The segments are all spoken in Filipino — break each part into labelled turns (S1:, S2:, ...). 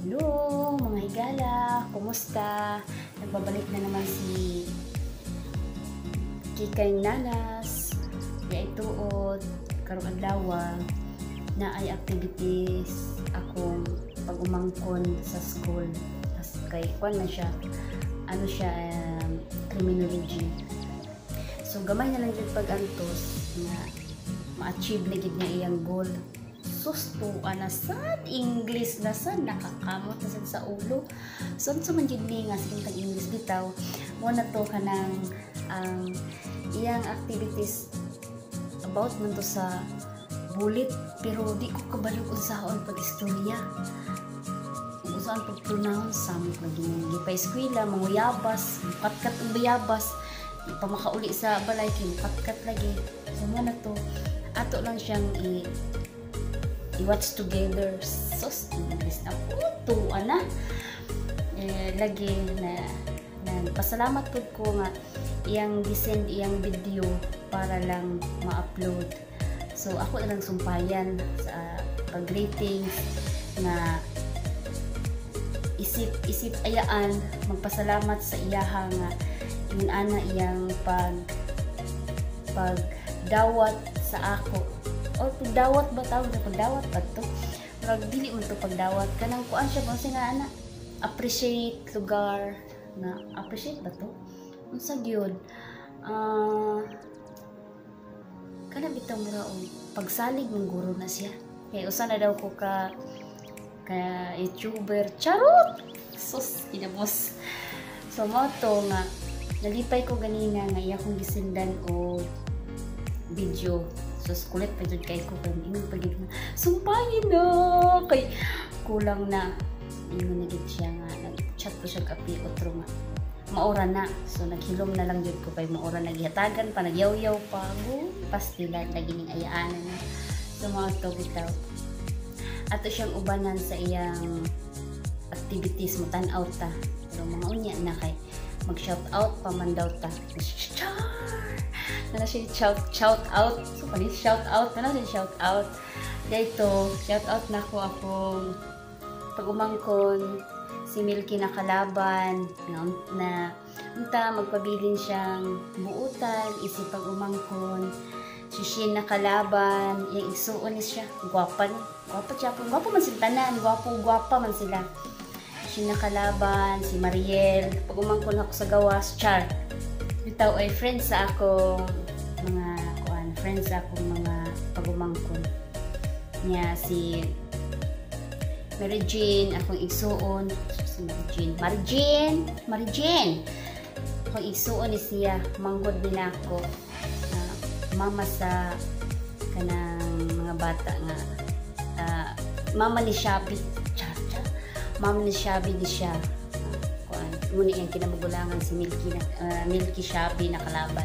S1: Hello mga higala, kumusta? Nagbabalik na naman si Kikay Nanas. Kaya ituod karong adlaw na ay activities akong pag-umangkon sa school. Tas kay kuan na siya. Ano siya, criminology. So gamay na lang jud pag-antos na ma-achieve na gid niya iyang goal. Susto na sad English na sad, nakakamot na sad sa ulo. So sa man jud ni nga sa English bitaw mo na to kanang iyang activities about man to sa bullet, pero di ko kabalo unsaon pag-istorya. Unsaon pag-pronounce samot lagi ni gipay eskwela manguyabas, katkat ang bayabas, pa makauli sa balay kay katkat lagi. So mo na to ato lang siyang i-watch together. Sos, English na po na. Lagi na pasalamat po ko nga iyang gisend iyang video para lang ma-upload. So ako na lang sumpayan sa pag-ratings na isip ayaan magpasalamat sa iyaha nga yun ana iyang pagdawat sa ako. O pagdawat ba tawag na pagdawat ba to? Pero dili mo to pagdawat kanang kuan siya ba nga ana appreciate lugar na appreciate ba to? Unsa gyud? Kana bitaw mura og pagsalig ng guro na siya. Kay usa na daw ko ka YouTuber charot. Sus kinabos. So mo to nga nalipay ko ganina nga iya kong gisindan o video. So kulit pa dyan kay ko kay ingon pagid na sumpayin na kay kulang na ingon na gid siya nga nag-chat ko siya kapi otro nga maura na. So naghilom na lang jud ko kay maura naghihatagan pa nagyaw-yaw pa pastilan lagi ning ayaanan na. So mga to bitaw ato siyang ubanan sa iyang activities mo tan-aw ta. Pero mga unya na kay mag-shout out pa man daw ta. Na siya shout out. So panis shout out na siya shout out. Dito shout out na ko akong pag-umangkon si Milky na kalaban na unta magpabilin siyang buutan isip pag-umangkon. Si Shin na kalaban yung isuon ni siya gwapa siya po gwapo man sila tanan gwapa man sila. Shin na kalaban si Mariel pag-umangkon ako sa gawas char. Bitaw ay friends sa akong mga pag-umangkon niya si Mary Jane akong igsuon si Mary Jane akong igsuon ni siya manggod din ako mama sa kanang mga bata nga mama ni Shabby ni siya muna yung kinamugulangan si Milky Shabby na kalaban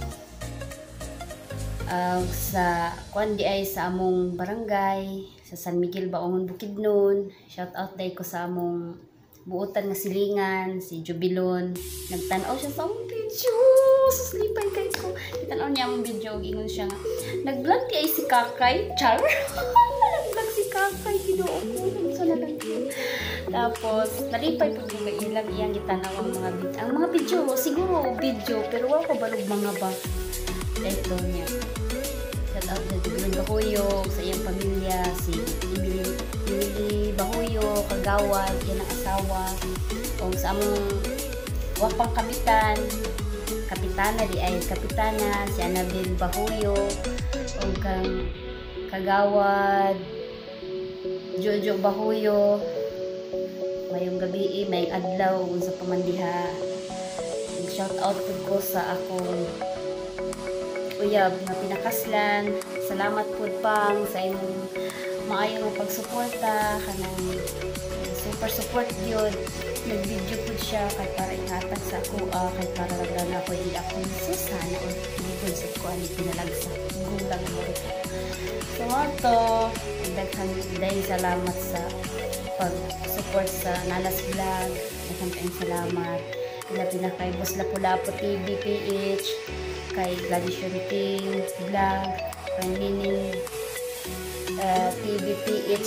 S1: sa kuan di ay sa among barangay sa San Miguel Baongon Bukidnon. Shout out day ko sa among buutan nga silingan si Jubilon nagtan-aw siya sa among video suslipay kay ko itan-aw niya among video ingon siya nga nag-vlog di ay si Kakay char nag-vlog si Kakay Ginoo ko sa nalang tapos nalipay po yung ilang iyang gitanaw ang mga video siguro video pero wala ko balog mga ba ito niya shout out na Jubilon Bahuyo sa iyang pamilya si Emily Bahuyo kagawad yan ang asawa o sa among wapang kapitana si Annabel Bahuyo o kang kagawad Jojo Bahuyo mayong gabi may adlaw sa pamandiha shout out ko sa akong uyab na pinakaslan salamat po pang sa inyong maayong pagsuporta kanang super support yun nag-video po siya kay para ihatag sa ako kay para lang ako i-ako sana o pinipod sa ko ang pinalagsa gulang mo rin so ito dahil salamat sa pag-support sa Nanas Vlog daghang salamat ila pinakay Boss Lapu-Lapu TV PH kay Gladys Shunting Vlog kay Nining TV PH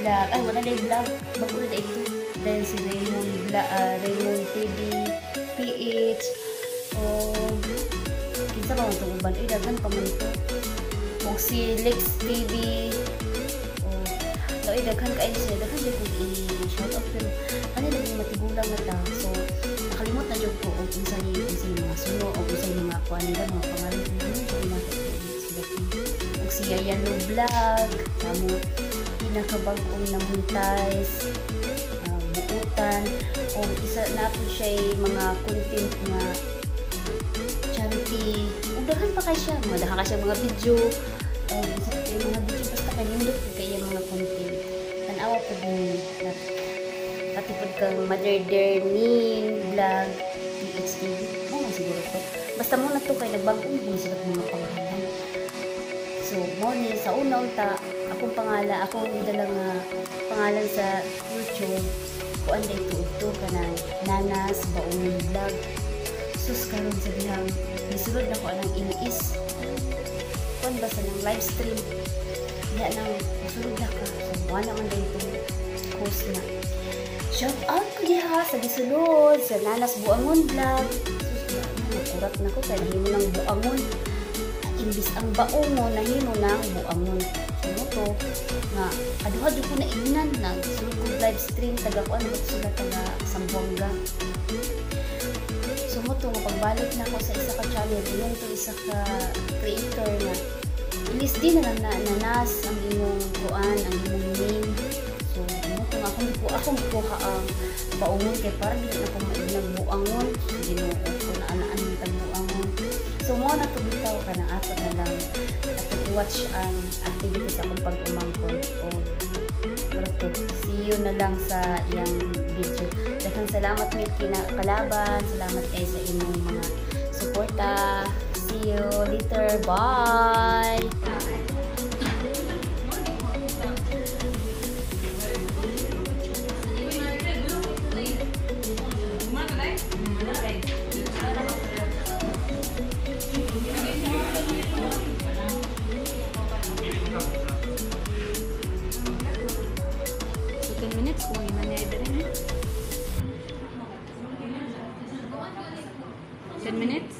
S1: vlog. Ay, wala na yung vlog. Bago na ito. Dahil si Raymond TV, PH, o kinsa ba ito uban? Ay, daghan pa man ito. O si Lex TV, o ay, daghan ka siya. Daghan siya kung i-shout out. Pero, ano naging matigulang na ta. So, nakalimot na dyan ko o kung saan yung mga suno o kung saan yung mga kuha nila, mga pangalan. O si Yayano Vlog, kamo pinakabagong na monetize, buutan, o isa na po siya mga content na charity. Udahan pa kay siya, madahan ka siya mga video, mga video basta kanindot kaya mga content. Tanawa po din patipod kang Mother Dermin Vlog, PHTV. Oo, siguro to. Basta muna to kay nagbagong din sila mga pangalan. So, morning, sa unang akong pangalan, akong dalang pangalan sa YouTube, kung anday ito ka na Nanas Baong Vlog. Sus, karon sa dihang, nisulod na ko anang iniis. Kung ba sa ng live stream, kaya nang nisulod na ka. So, wala naman dahil itong host na. Shout out ko diha sa gisulod, sa Nanas Buangon Vlog. Sus, nakurat na ko, kaya nahimo ng buangon. Imbis ang baong mo, nahimo ng buangon. So, to, nga, aduha ko na inan, nagsulod ko live stream, taga-kuan, sila taga Sambuanga. So, mo to, pagbalik na ako sa isa ka channel, yun to isa ka creator na, ilis din na nanas ang imong kuan, ang imong name. So, mo to, akong kuha ang baongon, kaya parang hindi na akong mainag buangon, hindi mo ko na anaan yung tagbuangon. So, mo na to bitaw ka na ato na lang at watch ang activities akong pag-umangkon. O, see you na lang sa iyang video. Daghang salamat Milky na kalaban. Salamat kayo sa inyong mga suporta. See you later. Bye!
S2: Minutes kung i-manage rin. 10 minutes?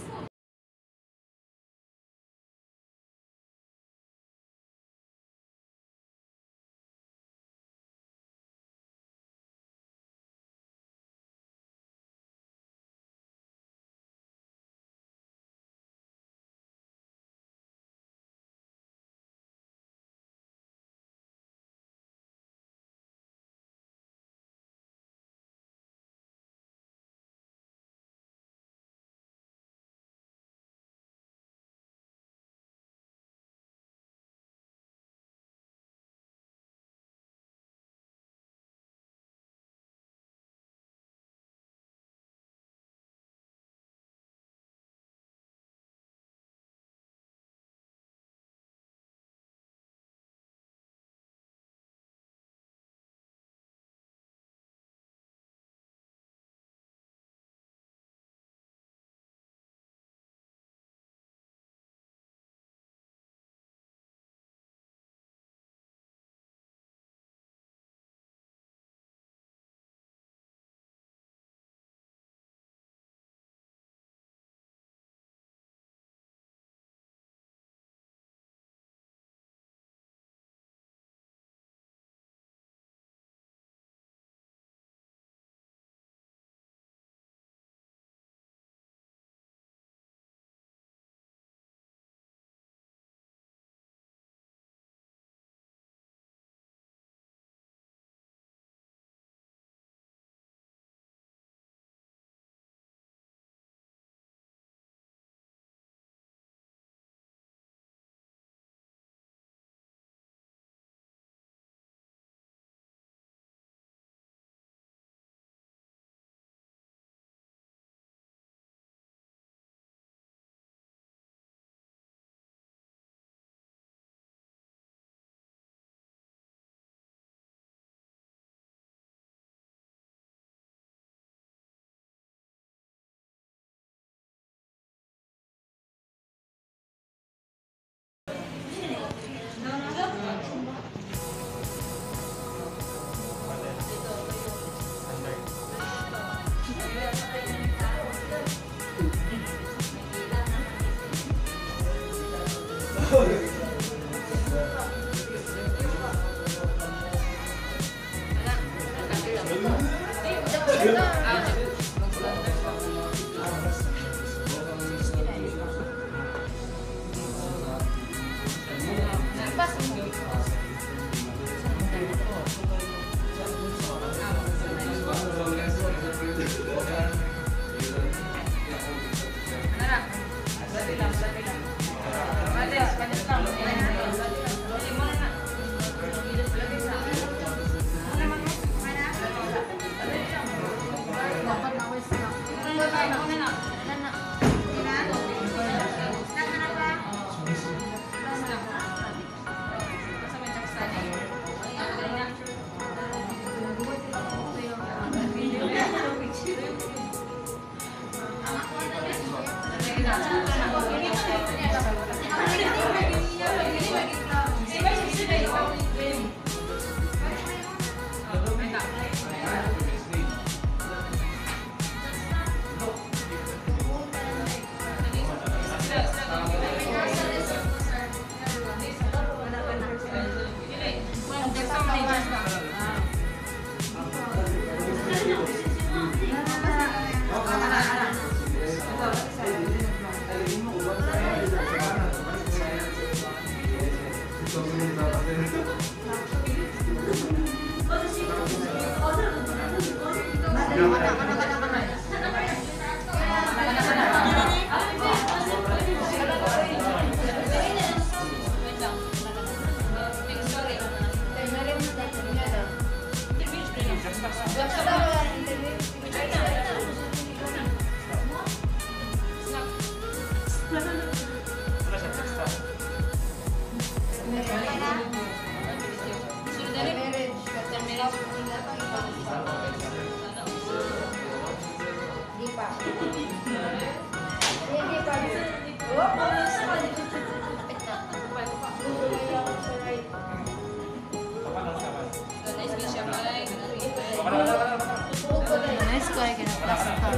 S2: Nice ko ay kinaplastic ka.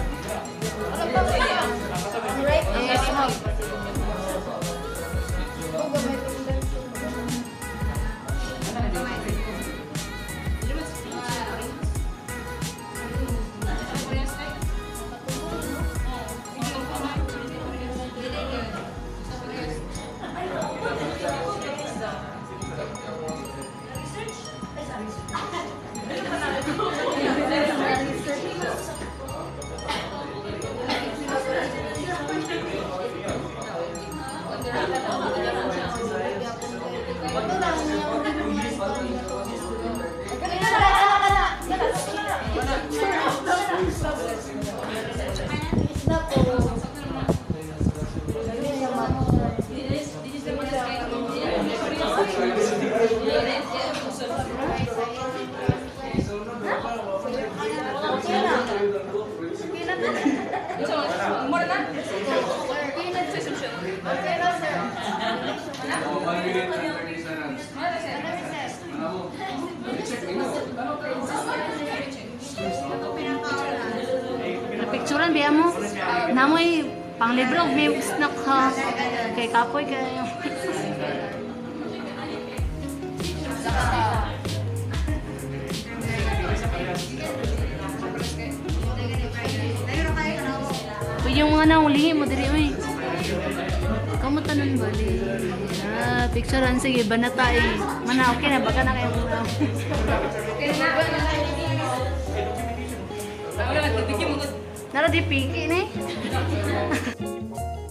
S2: Napicturan biya mo. Namoy panglibro may snack ha. Kay kapoy kayo. Yung mga naulihi mo diri oy. Kamu tanan bali. Ah, picturean sige banata eh. Mana okay na baka na kayo. Nara di piki ni.